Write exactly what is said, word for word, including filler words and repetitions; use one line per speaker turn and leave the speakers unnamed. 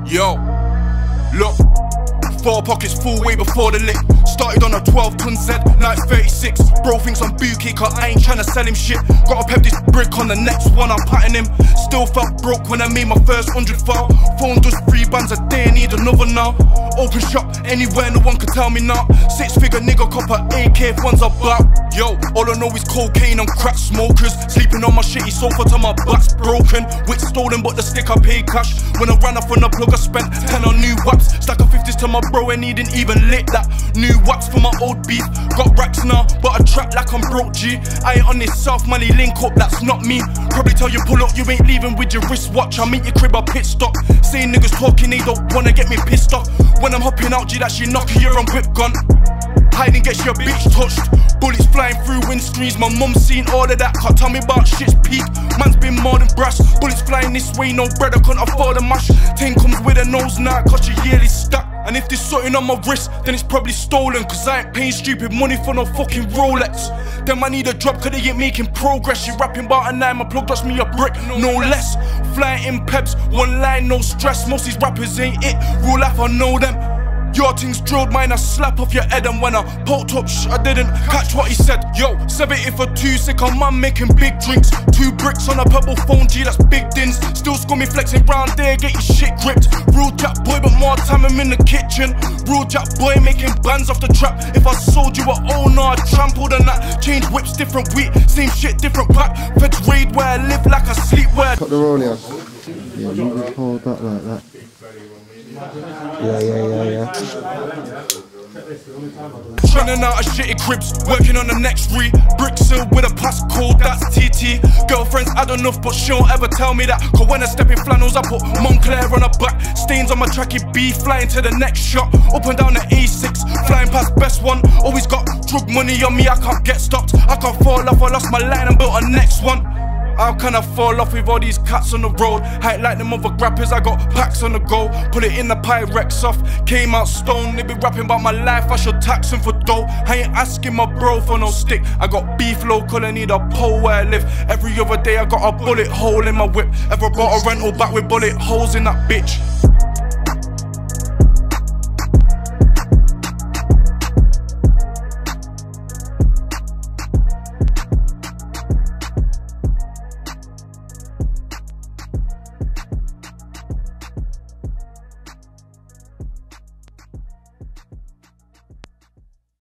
Yo, look, four pockets full way before the lick. Started on a twelve ton Z, now it's thirty-six. Bro thinks I'm bookie, cause I ain't tryna sell him shit. Gotta pep this brick on the next one, I'm patting him. Still felt broke when I made my first hundred file. Phone does three bands a day, I need another now. Open shop anywhere, no one can tell me now. Six figure nigga, copper A K if one's about. Yo, all I know is cocaine and crack smokers. Sleeping on my shitty sofa till my back's broken. Wit stolen but the stick I paid cash. When I ran off on the plug I spent ten on new waps. Stack of fifties to my bro and he didn't even lit that. New waps for my old beef. Got racks now but I trap like I'm broke G. I ain't on this South money link up, that's not me. Probably tell you pull up, you ain't leaving with your wristwatch. I meet your crib, I pit stop. Saying niggas talking, they don't wanna get me pissed off. When I'm hopping out G, that shit knock you on whip gun. Hiding gets your bitch touched. Bullets flying through windscreens. My mum seen all of that. Can't tell me about shit's peak. Man's been more than brash. Bullets flying this way, no bread, I couldn't afford a mash. Ten comes with a nose now, cost you yearly stack. And if there's something on my wrist, then it's probably stolen. Cause I ain't paying stupid money for no fucking Rolex. Then I need a drop cause they ain't making progress. You rapping about a nine, my plug lost me a brick, no less. Flying in peps, one line, no stress. Most these rappers ain't it, real life I know them. Your things drilled, mine I slap off your head. And when I poked up, shh, I didn't catch what he said. Yo, seventy for two, sick on man making big drinks. Two bricks on a purple phone, G, that's big dins. Still scummy flexing round there, get your shit gripped. Real jack boy, but more time I'm in the kitchen. Real jack boy making bands off the trap. If I sold you a oh no, I trampled on that. Change whips, different wheat, same shit, different pack. Feds raid where I live like I sleep where I...
Cut the rollie off. Yeah, you just hold that like that. Yeah, yeah, yeah, yeah.
Churning out of shitty cribs, working on the next re. Bricksil with a passcode, that's T T. Girlfriend's had enough, but she don't ever tell me that. Cause when I step in flannels, I put Montclair on her back. Stains on my tracky B, flying to the next shot. Up and down the A six, flying past best one. Always got drug money on me, I can't get stopped. I can't fall off, I lost my line and built a next one. How can I fall off with all these cats on the road? Height like them other grappers, I got packs on the go. Put it in the Pyrex off, came out stone. They be rapping about my life, I should tax them for dough. I ain't asking my bro for no stick. I got beef local, I need a pole where I live. Every other day I got a bullet hole in my whip. Ever bought a rental back with bullet holes in that bitch?